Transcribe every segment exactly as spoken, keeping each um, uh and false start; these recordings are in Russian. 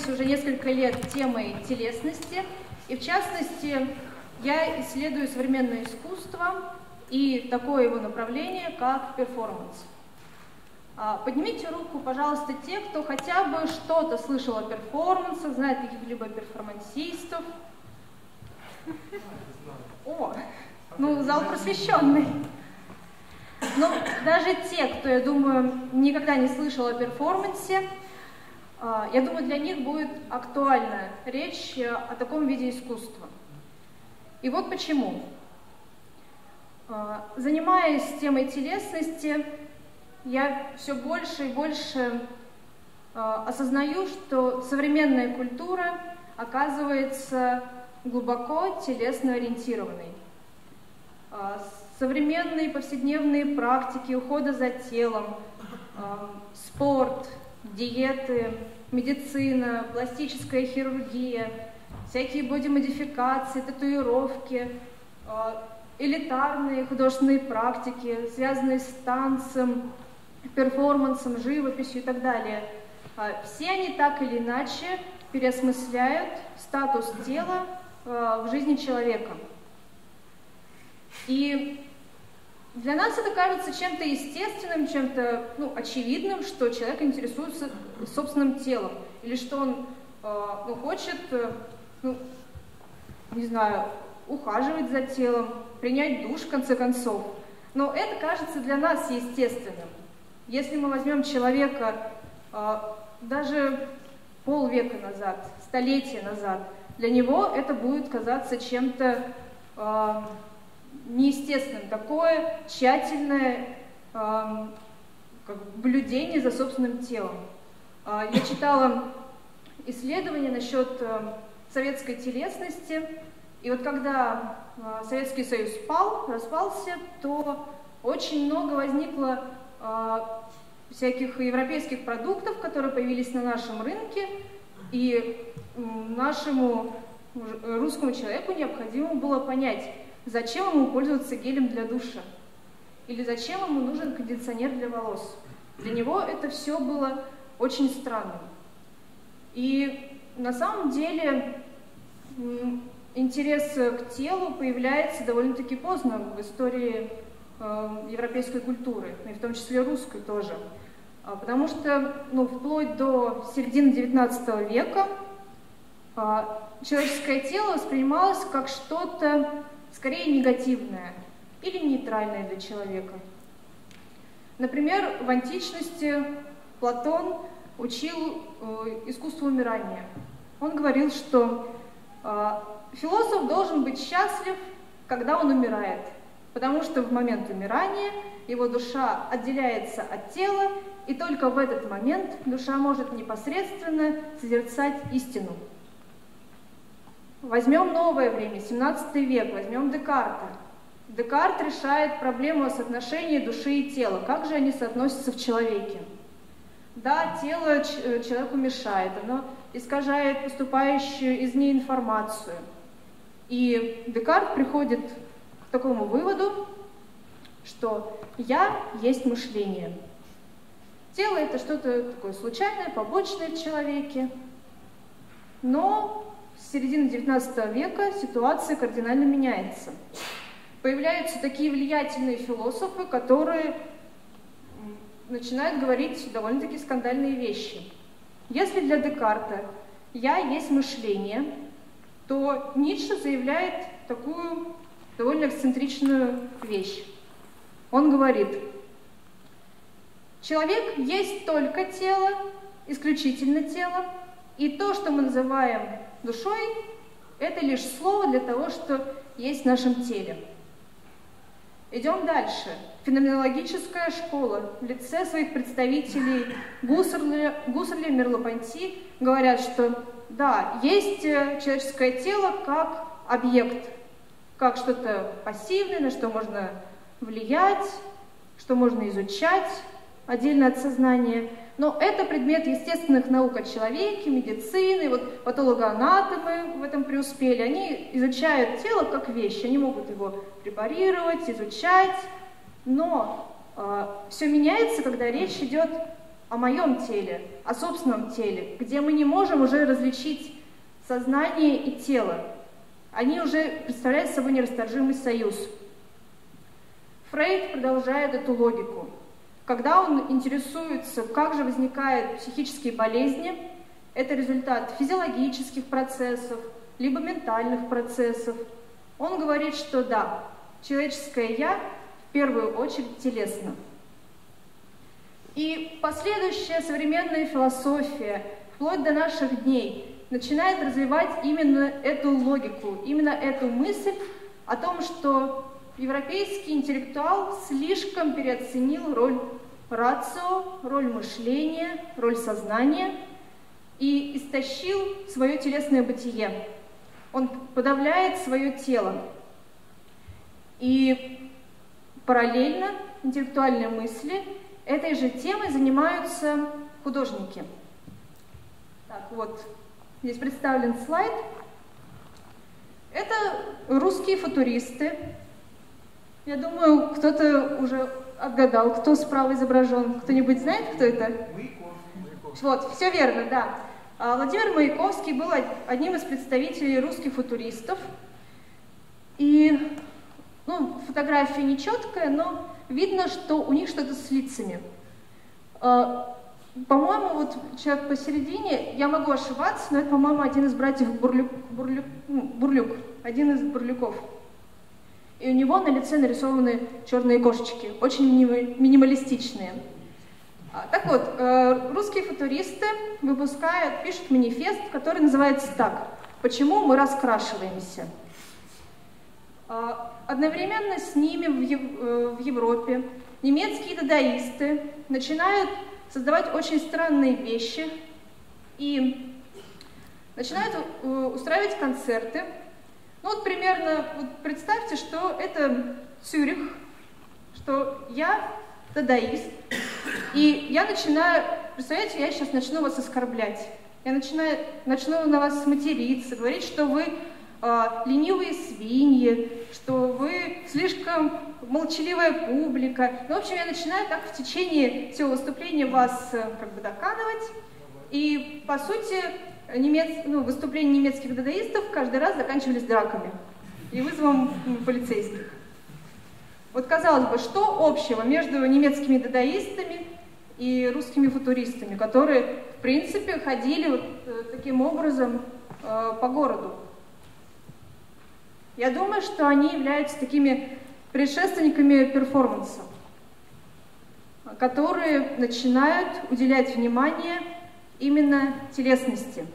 занимаюсь уже несколько лет темой телесности, и в частности я исследую современное искусство и такое его направление, как перформанс. Поднимите руку, пожалуйста, те, кто хотя бы что-то слышал о перформансах, знает каких-либо перформансистов. О, ну зал просвещенный. Но даже те, кто, я думаю, никогда не слышал о перформансе, я думаю, для них будет актуальна речь о таком виде искусства. И вот почему. Занимаясь темой телесности, я все больше и больше осознаю, что современная культура оказывается глубоко телесно ориентированной. Современные повседневные практики ухода за телом, спорт, диеты, медицина, пластическая хирургия, всякие бодимодификации, татуировки, элитарные художественные практики, связанные с танцем, перформансом, живописью и так далее. Все они так или иначе переосмысляют статус тела в жизни человека. И для нас это кажется чем-то естественным, чем-то ну, очевидным, что человек интересуется собственным телом, или что он ну, хочет, ну, не знаю, ухаживать за телом, принять душ в конце концов. Но это кажется для нас естественным. Если мы возьмем человека даже полвека назад, столетия назад, для него это будет казаться чем-то неестественным, такое тщательное э, как бы блюдение за собственным телом. Э, я читала исследования насчет э, советской телесности, и вот когда э, Советский Союз пал, распался, то очень много возникло э, всяких европейских продуктов, которые появились на нашем рынке, и э, нашему русскому человеку необходимо было понять, зачем ему пользоваться гелем для душа? Или зачем ему нужен кондиционер для волос? Для него это все было очень странным. И на самом деле интерес к телу появляется довольно-таки поздно в истории э, европейской культуры, и в том числе русской тоже. Потому что ну, вплоть до середины девятнадцатого века э, человеческое тело воспринималось как что-то скорее негативное или нейтральное для человека. Например, в античности Платон учил э, искусству умирания. Он говорил, что э, философ должен быть счастлив, когда он умирает, потому что в момент умирания его душа отделяется от тела, и только в этот момент душа может непосредственно созерцать истину. Возьмем новое время, семнадцатый век, возьмем Декарта. Декарт решает проблему о соотношении души и тела. Как же они соотносятся в человеке? Да, тело человеку мешает, оно искажает поступающую из нее информацию. И Декарт приходит к такому выводу, что «я есть мышление». Тело — это что-то такое случайное, побочное в человеке, но с середины девятнадцатого века ситуация кардинально меняется. Появляются такие влиятельные философы, которые начинают говорить довольно-таки скандальные вещи. Если для Декарта «я есть мышление», то Ницше заявляет такую довольно эксцентричную вещь. Он говорит: человек есть только тело, исключительно тело, и то, что мы называем душой, это лишь слово для того, что есть в нашем теле. Идем дальше. Феноменологическая школа в лице своих представителей Гуссерля, Гуссерля, Мерло-Понти говорят, что да, есть человеческое тело как объект, как что-то пассивное, на что можно влиять, что можно изучать отдельно от сознания. Но это предмет естественных наук о человеке, медицины, вот патологоанатомы в этом преуспели. Они изучают тело как вещь, они могут его препарировать, изучать, но э, все меняется, когда речь идет о моем теле, о собственном теле, где мы не можем уже различить сознание и тело. Они уже представляют собой нерасторжимый союз. Фрейд продолжает эту логику. Когда он интересуется, как же возникают психические болезни, это результат физиологических процессов, либо ментальных процессов, он говорит, что да, человеческое «я» в первую очередь телесно. И последующая современная философия, вплоть до наших дней, начинает развивать именно эту логику, именно эту мысль о том, что европейский интеллектуал слишком переоценил роль рацио, роль мышления, роль сознания и истощил свое телесное бытие. Он подавляет свое тело. И параллельно интеллектуальной мысли этой же темой занимаются художники. Так, вот, здесь представлен слайд. Это русские футуристы. Я думаю, кто-то уже отгадал, кто справа изображен. Кто-нибудь знает, кто это? Маяковский. Вот, все верно, да. Владимир Маяковский был одним из представителей русских футуристов. И, ну, фотография нечеткая, но видно, что у них что-то с лицами. По-моему, вот человек посередине, я могу ошибаться, но это, по-моему, один из братьев Бурлюк, Бурлюк, Бурлюк, один из Бурлюков. И у него на лице нарисованы черные кошечки, очень минималистичные. Так вот, русские футуристы выпускают, пишут манифест, который называется так: «Почему мы раскрашиваемся?». Одновременно с ними в Европе немецкие дадаисты начинают создавать очень странные вещи и начинают устраивать концерты. Ну вот примерно, вот представьте, что это Цюрих, что я дадаист, и я начинаю, представляете, я сейчас начну вас оскорблять, я начинаю, начну на вас материться, говорить, что вы э, ленивые свиньи, что вы слишком молчаливая публика. Ну, в общем, я начинаю так в течение всего выступления вас э, как бы доканывать, и, по сути, немец... ну, выступления немецких дадаистов каждый раз заканчивались драками и вызовом полицейских. Вот, казалось бы, что общего между немецкими дадаистами и русскими футуристами, которые, в принципе, ходили вот э, таким образом э, по городу? Я думаю, что они являются такими предшественниками перформанса, которые начинают уделять внимание именно телесности.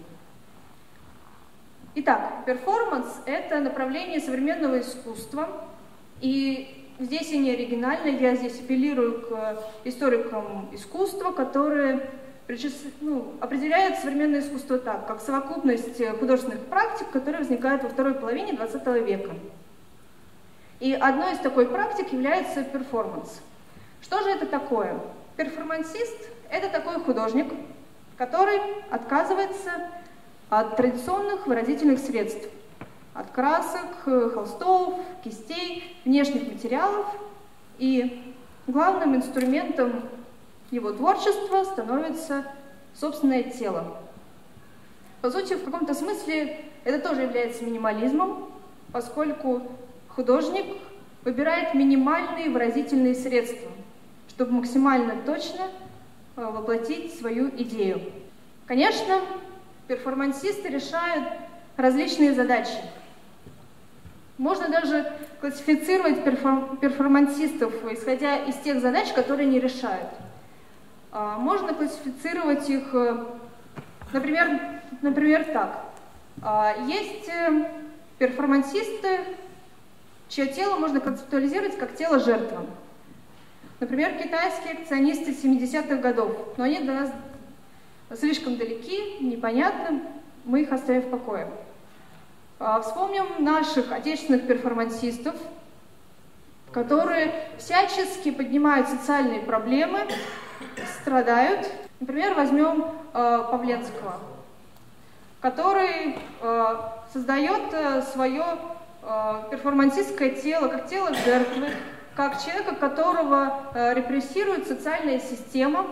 Итак, перформанс — это направление современного искусства, и здесь я не оригинальна, я здесь апеллирую к историкам искусства, которые ну, определяют современное искусство так, как совокупность художественных практик, которые возникают во второй половине двадцатого века. И одной из такой практик является перформанс. Что же это такое? Перформансист — это такой художник, который отказывается от традиционных выразительных средств, от красок, холстов, кистей, внешних материалов, и главным инструментом его творчества становится собственное тело. По сути, в каком-то смысле это тоже является минимализмом, поскольку художник выбирает минимальные выразительные средства, чтобы максимально точно воплотить свою идею. Конечно, перформансисты решают различные задачи. Можно даже классифицировать перформ перформансистов, исходя из тех задач, которые они решают. Можно классифицировать их, например, например так. Есть перформансисты, чье тело можно концептуализировать как тело жертвы. Например, китайские акционисты семидесятых годов, но они для нас слишком далеки, непонятны, мы их оставим в покое. Вспомним наших отечественных перформансистов, которые всячески поднимают социальные проблемы, страдают. Например, возьмем э, Павленского, который э, создает э, свое э, перформансистское тело как тело жертвы, как человека, которого э, репрессирует социальная система,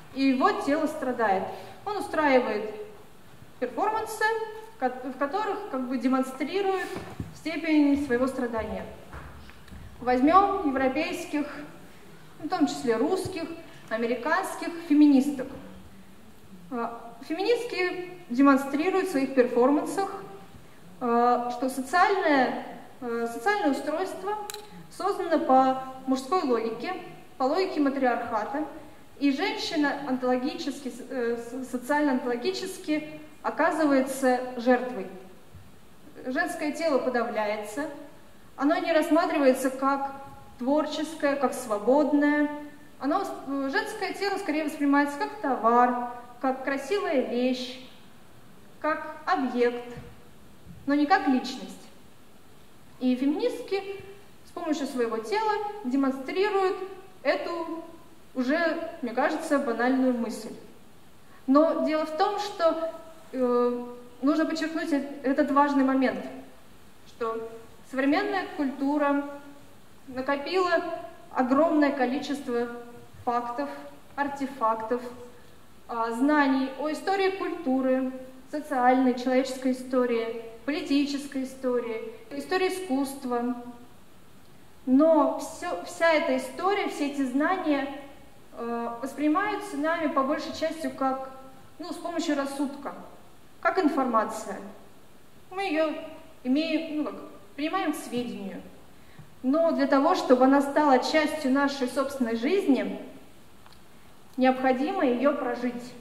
и его тело страдает. Он устраивает перформансы, в которых как бы демонстрирует степень своего страдания. Возьмем европейских, в том числе русских, американских феминисток. Феминистки демонстрируют в своих перформансах, что социальное, социальное устройство создано по мужской логике, по логике матриархата, и женщина онтологически, социально-онтологически оказывается жертвой. Женское тело подавляется, оно не рассматривается как творческое, как свободное. Оно, женское тело скорее воспринимается как товар, как красивая вещь, как объект, но не как личность. И феминистки с помощью своего тела демонстрируют эту уже, мне кажется, банальную мысль. Но дело в том, что э, нужно подчеркнуть этот важный момент, что современная культура накопила огромное количество фактов, артефактов, э, знаний о истории культуры, социальной, человеческой истории, политической истории, истории искусства. Но все, вся эта история, все эти знания э, воспринимаются нами по большей части как, ну, с помощью рассудка, как информация. Мы ее имеем, ну, как, принимаем к сведению. Но для того, чтобы она стала частью нашей собственной жизни, необходимо ее прожить.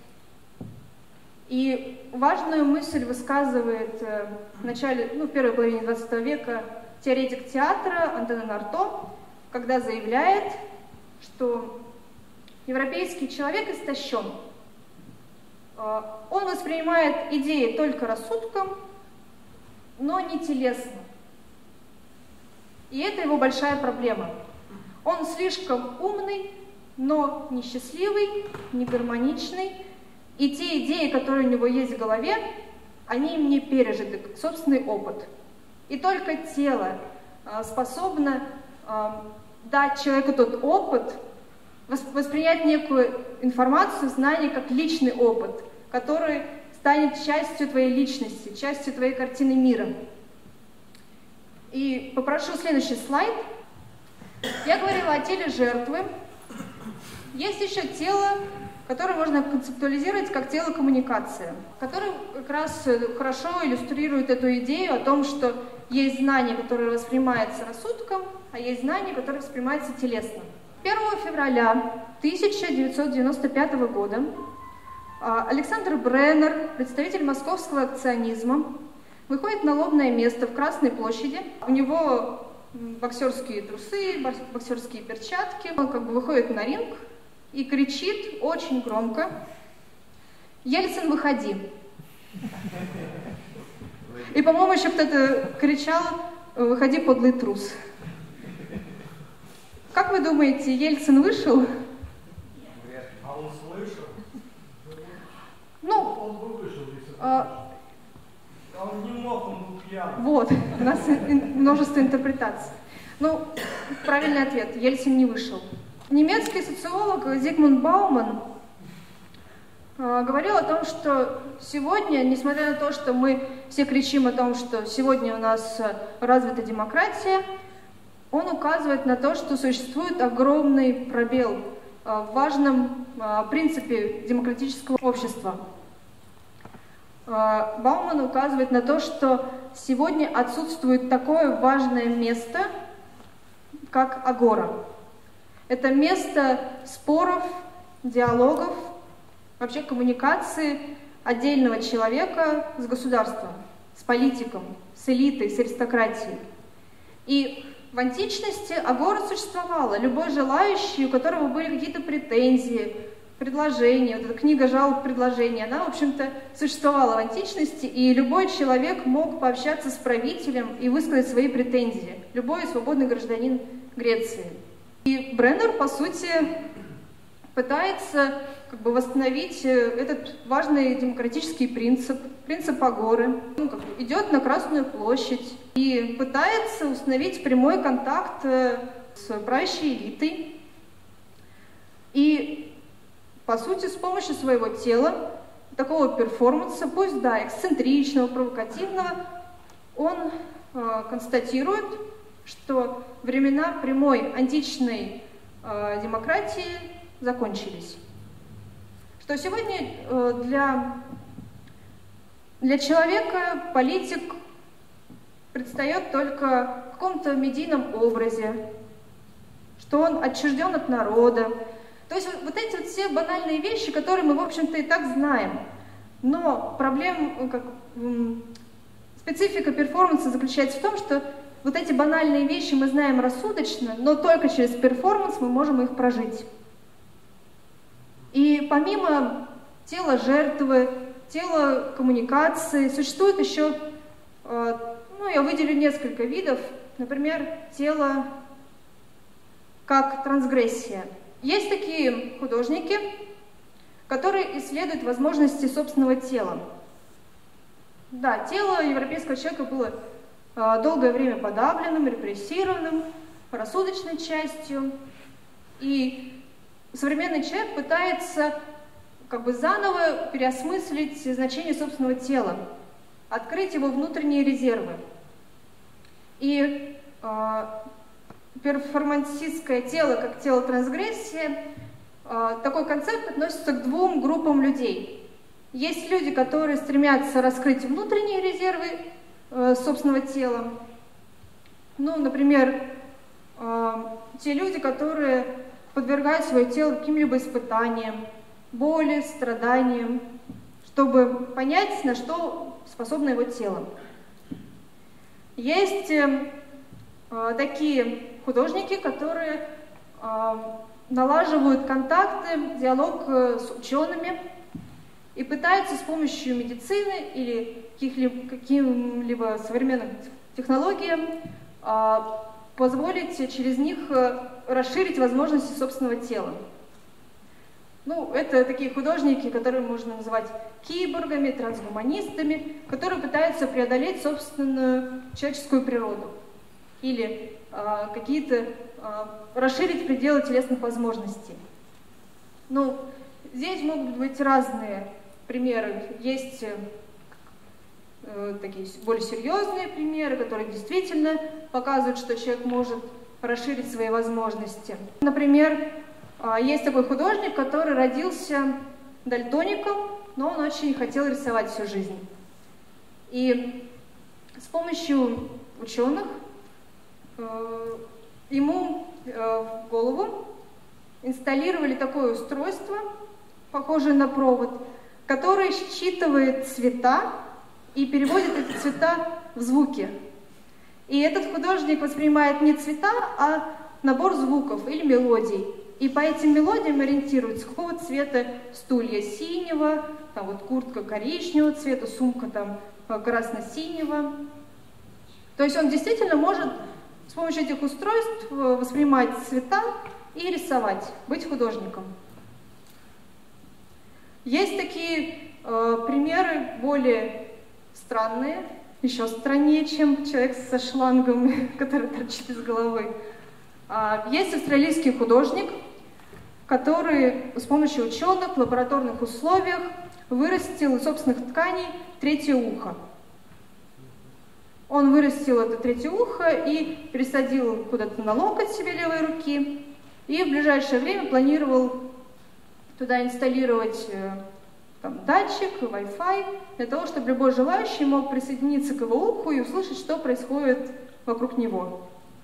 И важную мысль высказывает э, в начале, ну, в первой половине двадцатого века теоретик театра Антонин Арто, когда заявляет, что европейский человек истощен. Э, он воспринимает идеи только рассудком, но не телесно. И это его большая проблема. Он слишком умный, но несчастливый, не гармоничный. И те идеи, которые у него есть в голове, они им не пережиты, собственный опыт. И только тело э, способно э, дать человеку тот опыт, воспринять некую информацию, знание как личный опыт, который станет частью твоей личности, частью твоей картины мира. И попрошу следующий слайд. Я говорила о теле жертвы. Есть еще тело, которое можно концептуализировать как тело коммуникации, которое как раз хорошо иллюстрирует эту идею о том, что есть знание, которое воспринимается рассудком, а есть знание, которое воспринимается телесно. первого февраля тысяча девятьсот девяносто пятого года Александр Бреннер, представитель московского акционизма, выходит на лобное место в Красной площади. У него боксерские трусы, боксерские перчатки. Он как бы выходит на ринг и кричит очень громко: «Ельцин, выходи!» И, по-моему, еще кто-то кричал: «Выходи, подлый трус!» Как вы думаете, Ельцин вышел? А он слышал? Ну, он бы вышел, если бы а, он не мог, он был пьян. Вот, у нас множество интерпретаций. Ну, правильный ответ: Ельцин не вышел. Немецкий социолог Зигмунд Бауман э, говорил о том, что сегодня, несмотря на то, что мы все кричим о том, что сегодня у нас развита демократия, он указывает на то, что существует огромный пробел э, в важном э, принципе демократического общества. Э, Бауман указывает на то, что сегодня отсутствует такое важное место, как агора. Это место споров, диалогов, вообще коммуникации отдельного человека с государством, с политиком, с элитой, с аристократией. И в античности агора существовала. Любой желающий, у которого были какие-то претензии, предложения, вот эта книга жалоб предложений, она, в общем-то, существовала в античности, и любой человек мог пообщаться с правителем и высказать свои претензии. Любой свободный гражданин Греции. И Бреннер, по сути, пытается как бы восстановить этот важный демократический принцип, принцип агоры. Ну, как бы идет на Красную площадь и пытается установить прямой контакт с правящей элитой. И по сути, с помощью своего тела, такого перформанса, пусть, да, эксцентричного, провокативного, он э, констатирует, что времена прямой античной э, демократии закончились. Что сегодня э, для, для человека политик предстает только в каком-то медийном образе, что он отчужден от народа. То есть вот, вот эти вот все банальные вещи, которые мы, в общем-то, и так знаем. Но проблема, как, специфика перформанса заключается в том, что вот эти банальные вещи мы знаем рассудочно, но только через перформанс мы можем их прожить. И помимо тела жертвы, тела коммуникации, существует еще, ну, я выделю несколько видов, например, тело как трансгрессия. Есть такие художники, которые исследуют возможности собственного тела. Да, тело европейского человека было э, долгое время подавленным, репрессированным, рассудочной частью. И современный человек пытается как бы заново переосмыслить значение собственного тела, открыть его внутренние резервы. И э, перформансистское тело, как тело трансгрессия, э, такой концепт относится к двум группам людей. Есть люди, которые стремятся раскрыть внутренние резервы э, собственного тела. Ну, например, э, те люди, которые подвергают свое тело каким-либо испытаниям, боли, страданиям, чтобы понять, на что способно его тело. Есть э, э, такие художники, которые э, налаживают контакты, диалог э, с учеными и пытаются с помощью медицины или каких-либо, каким-либо современным технологиям э, позволить через них э, расширить возможности собственного тела. Ну, это такие художники, которые можно называть киборгами, трансгуманистами, которые пытаются преодолеть собственную человеческую природу или э, какие-то э, расширить пределы телесных возможностей. Ну, здесь могут быть разные примеры. Есть э, такие более серьезные примеры, которые действительно показывают, что человек может расширить свои возможности. Например, э, есть такой художник, который родился дальтоником, но он очень хотел рисовать всю жизнь. И с помощью ученых э, ему э, в голову инсталлировали такое устройство, похожее на провод, который считывает цвета и переводит эти цвета в звуки. И этот художник воспринимает не цвета, а набор звуков или мелодий. И по этим мелодиям ориентируется, какого цвета стулья: синего, там вот куртка коричневого цвета, сумка там красно-синего. То есть он действительно может с помощью этих устройств воспринимать цвета и рисовать, быть художником. Есть такие э, примеры более странные, еще страннее, чем человек со шлангом, который торчит из головы. А, есть австралийский художник, который с помощью ученых в лабораторных условиях вырастил из собственных тканей третье ухо. Он вырастил это третье ухо и пересадил куда-то на локоть себе левой руки, и в ближайшее время планировал туда инсталлировать там, датчик, Wi-Fi, для того, чтобы любой желающий мог присоединиться к его уху и услышать, что происходит вокруг него.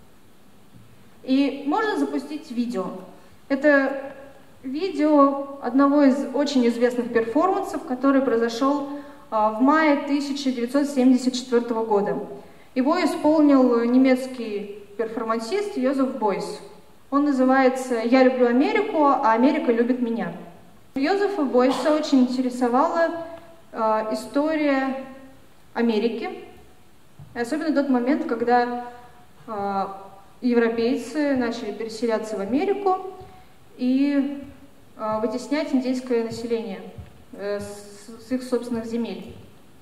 И можно запустить видео. Это видео одного из очень известных перформансов, который произошел в мае тысяча девятьсот семьдесят четвёртого года. Его исполнил немецкий перформансист Йозеф Бойс. Он называется «Я люблю Америку, а Америка любит меня». Йозефа Бойса очень интересовала э, история Америки, особенно тот момент, когда э, европейцы начали переселяться в Америку и э, вытеснять индейское население э, с, с их собственных земель.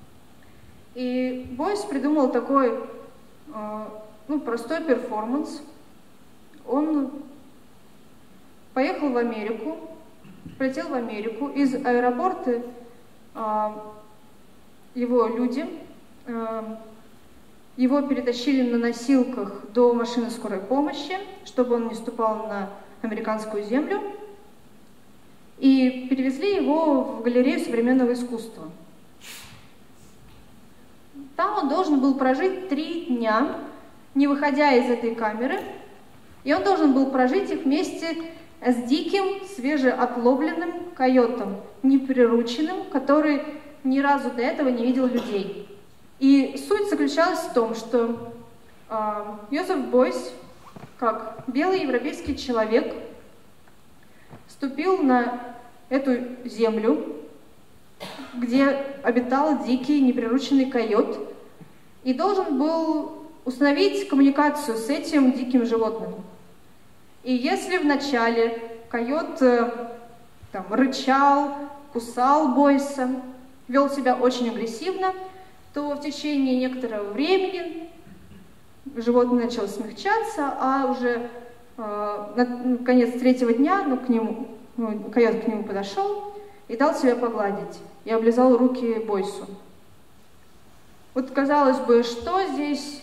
И Бойс придумал такой э, ну, простой перформанс. Он поехал в Америку, полетел в Америку. Из аэропорта его люди, его перетащили на носилках до машины скорой помощи, чтобы он не ступал на американскую землю, и перевезли его в галерею современного искусства. Там он должен был прожить три дня, не выходя из этой камеры, и он должен был прожить их вместе с диким, свежеотловленным койотом, неприрученным, который ни разу до этого не видел людей. И суть заключалась в том, что э, Йозеф Бойс, как белый европейский человек, ступил на эту землю, где обитал дикий, неприрученный койот, и должен был установить коммуникацию с этим диким животным. И если вначале койот э, там, рычал, кусал Бойса, вел себя очень агрессивно, то в течение некоторого времени животное начало смягчаться, а уже э, на конец третьего дня ну, к нему, ну, койот к нему подошел и дал себя погладить, и облизал руки Бойсу. Вот казалось бы, что здесь,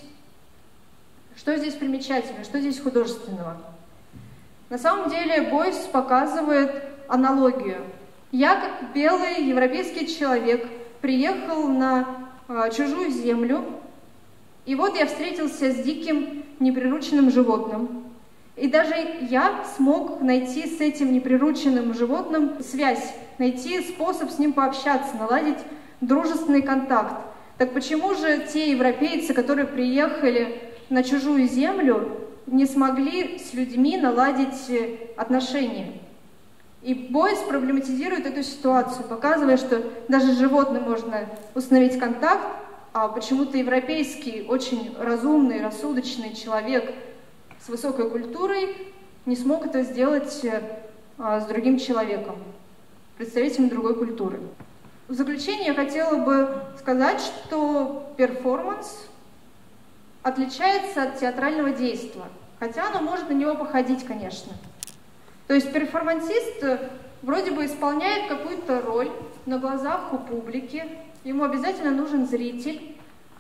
что здесь примечательно, что здесь художественного? На самом деле Бойс показывает аналогию. Я, как белый европейский человек, приехал на э, чужую землю, и вот я встретился с диким неприрученным животным. И даже я смог найти с этим неприрученным животным связь, найти способ с ним пообщаться, наладить дружественный контакт. Так почему же те европейцы, которые приехали на чужую землю, не смогли с людьми наладить отношения? И Бойс проблематизирует эту ситуацию, показывая, что даже с животным можно установить контакт, а почему-то европейский, очень разумный, рассудочный человек с высокой культурой не смог это сделать а, с другим человеком, представителем другой культуры. В заключение я хотела бы сказать, что перформанс отличается от театрального действия, хотя оно может на него походить, конечно. То есть перформансист вроде бы исполняет какую-то роль на глазах у публики, ему обязательно нужен зритель,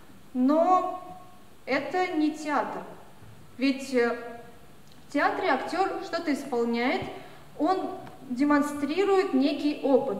но это не театр. Ведь в театре актер что-то исполняет, он демонстрирует некий опыт.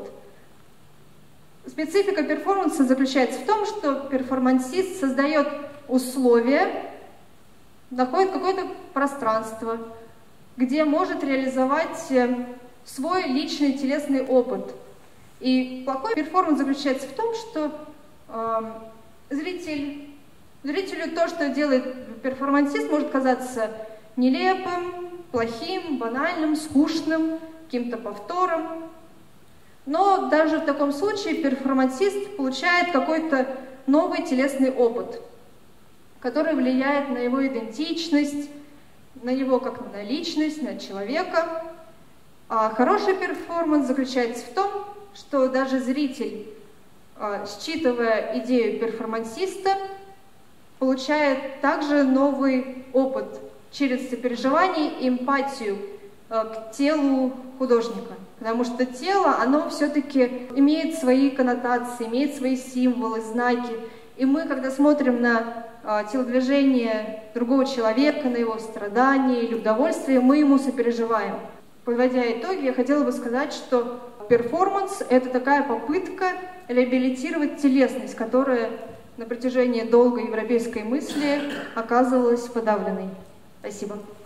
Специфика перформанса заключается в том, что перформансист создает условия, находит какое-то пространство, где может реализовать свой личный телесный опыт. И плохой перформанс заключается в том, что э, зритель, зрителю то, что делает перформансист, может казаться нелепым, плохим, банальным, скучным, каким-то повтором. Но даже в таком случае перформансист получает какой-то новый телесный опыт, который влияет на его идентичность, на него как на личность, на человека. А хороший перформанс заключается в том, что даже зритель, считывая идею перформансиста, получает также новый опыт через сопереживание и эмпатию к телу художника. Потому что тело, оно все-таки имеет свои коннотации, имеет свои символы, знаки. И мы, когда смотрим на а, телодвижение другого человека, на его страдания или удовольствие, мы ему сопереживаем. Подводя итоги, я хотела бы сказать, что перформанс — это такая попытка реабилитировать телесность, которая на протяжении долгой европейской мысли оказывалась подавленной. Спасибо.